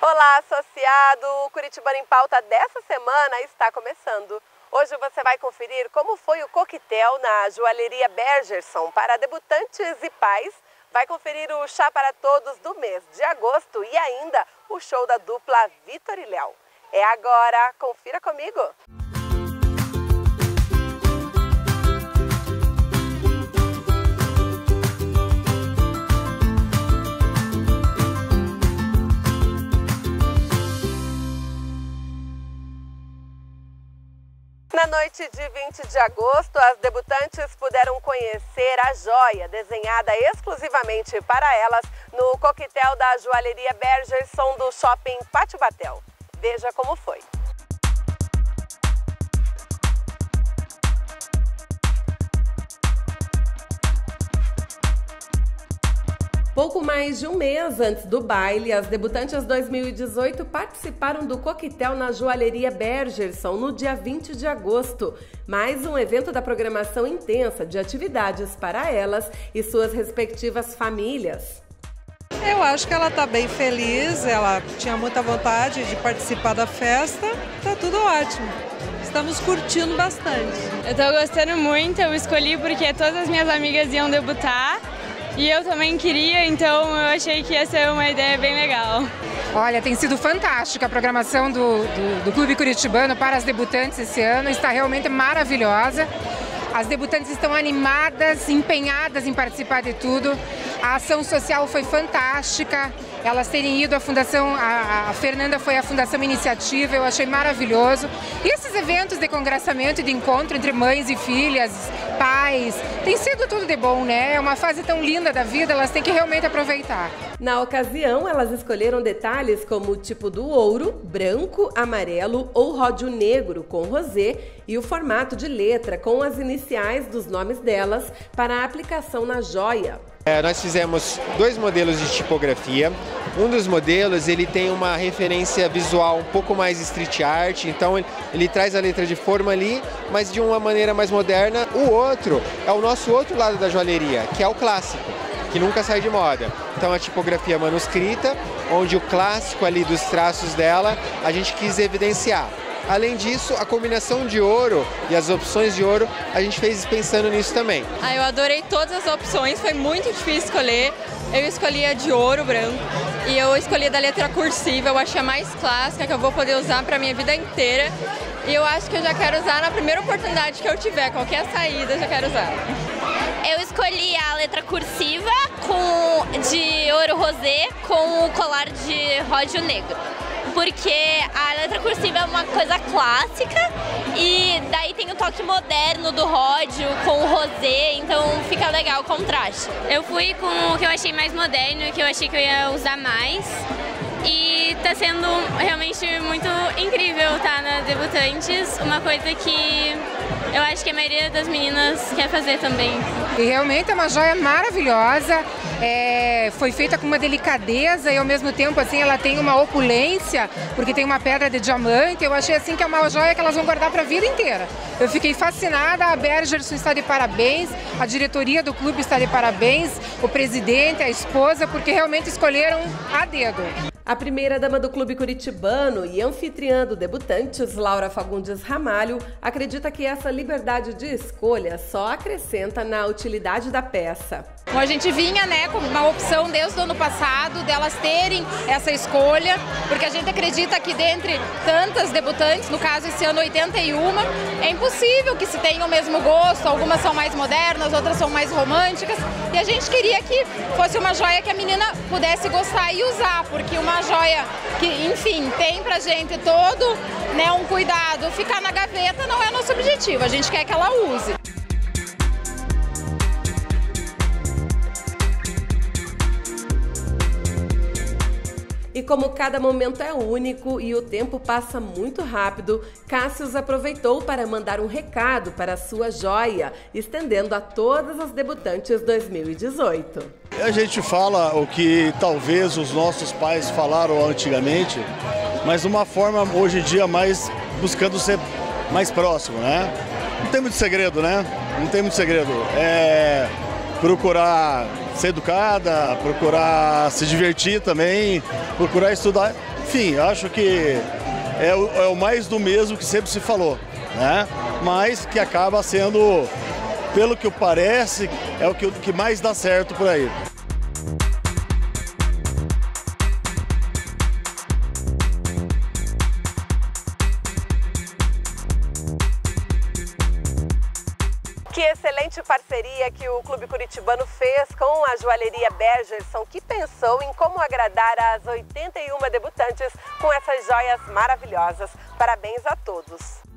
Olá, associado! O Curitibano em Pauta dessa semana está começando. Hoje você vai conferir como foi o coquetel na joalheria Bergerson para debutantes e pais. Vai conferir o chá para todos do mês de agosto e ainda o show da dupla Vitor e Léo. É agora, confira comigo! Na noite de 20 de agosto, as debutantes puderam conhecer a joia desenhada exclusivamente para elas no coquetel da joalheria Bergerson do Shopping Pátio Batel. Veja como foi. Pouco mais de um mês antes do baile, as debutantes 2018 participaram do coquetel na joalheria Bergerson no dia 20 de agosto. Mais um evento da programação intensa de atividades para elas e suas respectivas famílias. Eu acho que ela está bem feliz, ela tinha muita vontade de participar da festa, tá tudo ótimo. Estamos curtindo bastante. Eu estou gostando muito, eu escolhi porque todas as minhas amigas iam debutar. E eu também queria, então eu achei que ia ser uma ideia bem legal. Olha, tem sido fantástica a programação do Clube Curitibano para as debutantes esse ano, está realmente maravilhosa. As debutantes estão animadas, empenhadas em participar de tudo. A ação social foi fantástica. Elas terem ido à Fundação, a Fernanda foi à Fundação Iniciativa, eu achei maravilhoso. E esses eventos de congraçamento e de encontro entre mães e filhas, pais, tem sido tudo de bom, né? É uma fase tão linda da vida, elas têm que realmente aproveitar. Na ocasião, elas escolheram detalhes como o tipo do ouro, branco, amarelo ou ródio negro com rosé e o formato de letra com as iniciais dos nomes delas para a aplicação na joia. Nós fizemos dois modelos de tipografia. Um dos modelos ele tem uma referência visual um pouco mais street art, então ele traz a letra de forma ali, mas de uma maneira mais moderna. O outro é o nosso outro lado da joalheria, que é o clássico, que nunca sai de moda. Então a tipografia manuscrita, onde o clássico ali dos traços dela a gente quis evidenciar. Além disso, a combinação de ouro e as opções de ouro, a gente fez pensando nisso também. Eu adorei todas as opções, foi muito difícil escolher. Eu escolhi a de ouro branco e eu escolhi a da letra cursiva, eu achei a mais clássica, que eu vou poder usar para a minha vida inteira. E eu acho que eu já quero usar na primeira oportunidade que eu tiver, qualquer saída eu já quero usar. Eu escolhi a letra cursiva de ouro rosé com o colar de ródio negro. Porque a letra cursiva é uma coisa clássica e daí tem o toque moderno do ródio com o rosé, então fica legal o contraste. Eu fui com o que eu achei mais moderno, que eu achei que eu ia usar mais. E tá sendo realmente muito incrível estar na Debutantes, uma coisa que eu acho que a maioria das meninas quer fazer também. E realmente é uma joia maravilhosa, foi feita com uma delicadeza e ao mesmo tempo assim ela tem uma opulência, porque tem uma pedra de diamante. Eu achei assim que é uma joia que elas vão guardar para a vida inteira. Eu fiquei fascinada, a Bergerson está de parabéns, a diretoria do clube está de parabéns, o presidente, a esposa, porque realmente escolheram a dedo. A primeira-dama do Clube Curitibano e anfitriã do Debutantes, Laura Fagundes Ramalho, acredita que essa liberdade de escolha só acrescenta na utilidade da peça. Bom, a gente vinha com uma opção desde o ano passado delas terem essa escolha, porque a gente acredita que dentre tantas debutantes, no caso esse ano 81, é impossível que se tenha o mesmo gosto, algumas são mais modernas, outras são mais românticas, e a gente queria que fosse uma joia que a menina pudesse gostar e usar, porque uma joia que, enfim, tem pra gente todo um cuidado, ficar na gaveta não é nosso objetivo, a gente quer que ela use. E como cada momento é único e o tempo passa muito rápido, Cássius aproveitou para mandar um recado para a sua joia, estendendo a todas as debutantes 2018. A gente fala o que talvez os nossos pais falaram antigamente, mas de uma forma hoje em dia mais buscando ser mais próximo, né? Não tem muito segredo, né? Não tem muito segredo. É procurar ser educada, procurar se divertir também, procurar estudar Enfim, acho que é o mais do mesmo que sempre se falou, né? Mas que acaba sendo, pelo que parece, é o que mais dá certo por aí. Que excelente parceria que o Clube Curitibano fez com a joalheria Bergerson, que pensou em como agradar as 81 debutantes com essas joias maravilhosas. Parabéns a todos!